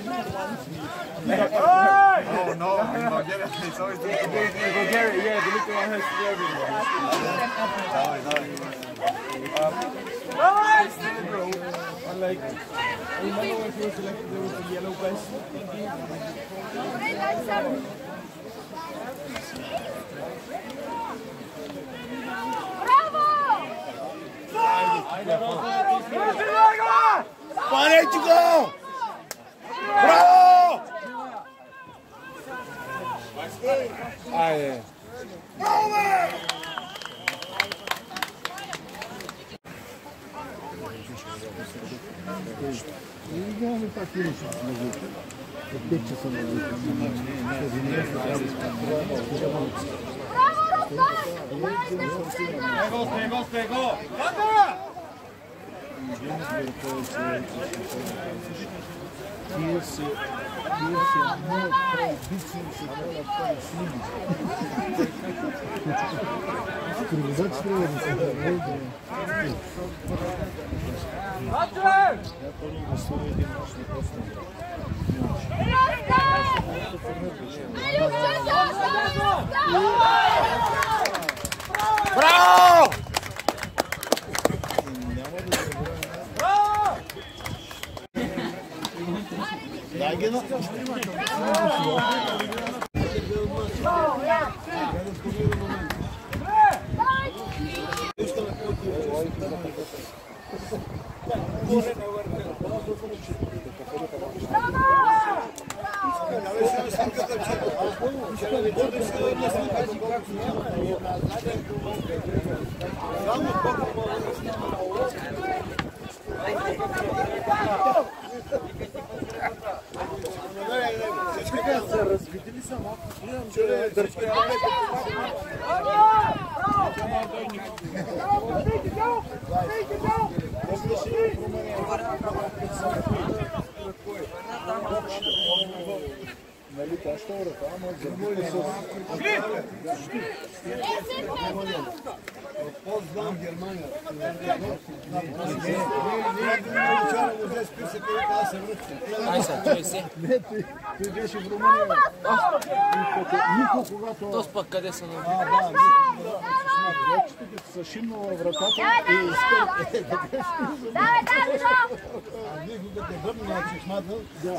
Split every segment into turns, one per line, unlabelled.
Oh no, in Bulgaria it's always the
In Bulgaria, yeah, the Lithuanian has to do and like, I remember when he was selected, there was a yellow vest.
Panetico! Bravo! Ah, yeah.
Go!
Bravo!
Poznam Germania.
Aj sad, čuj se.
Ne, ti ideš u Rumuniju. Niko когато...
То пък къде са на...
Врачите са шимнала вратата и изкърт. Никога те върна на чешмата. Да.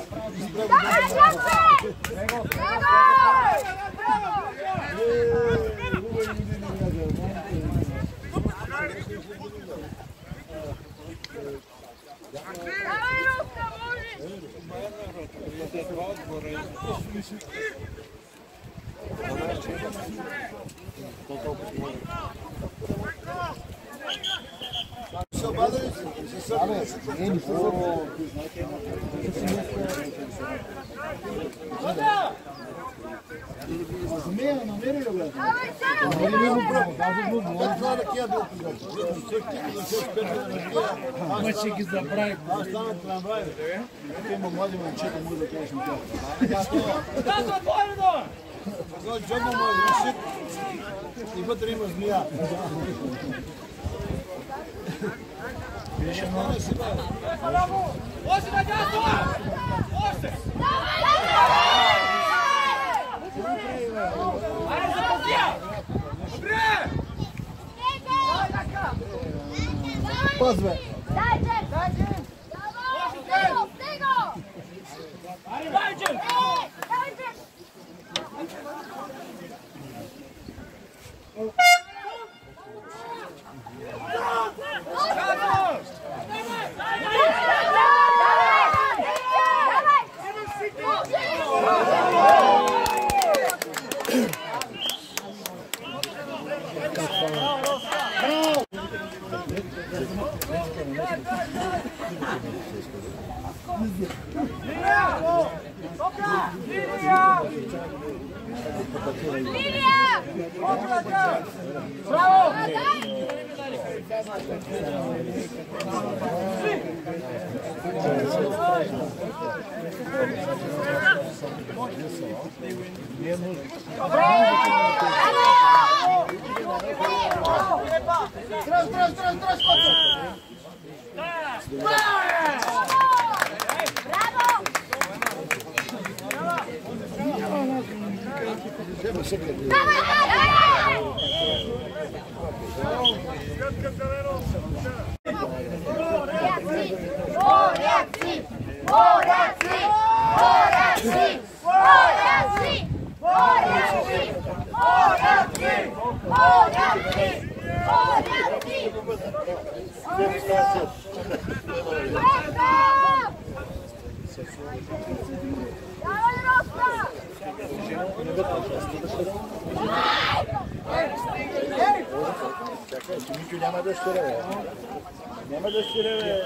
Мъче ги забрави.
Аз стана трамвай. Има млади момчета, му да кажем тях. Това джоба му е решит и вътре има змия. Беше много си бе.
Още на дясно! Още! Айде за пазия! Добре!
Пас бе!
Дайте!
Айде, Байчен!
Няма да стреля. Няма да стреля.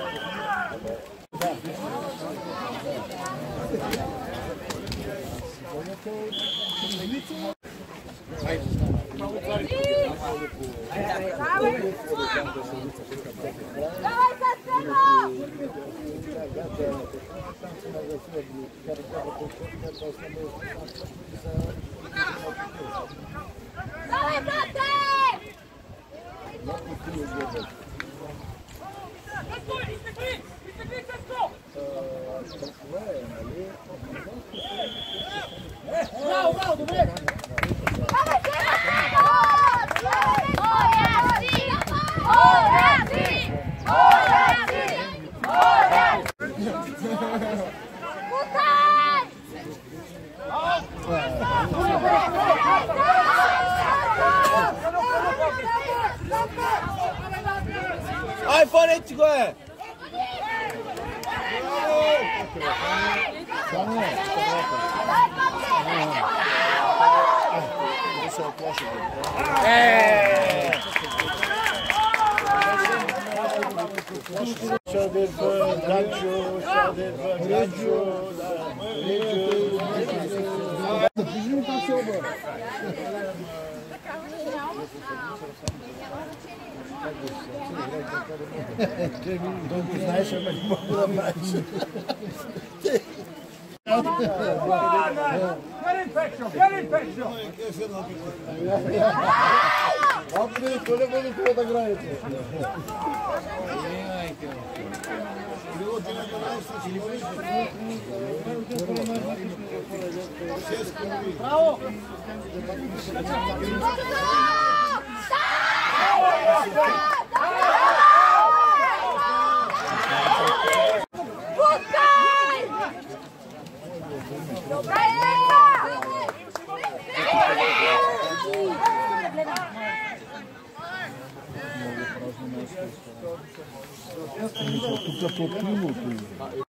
Ai, fonetico é! Знаешь, я не могу ломать.
Get infection! Абри, коли буде кого-то граєте? Браво!
Тут по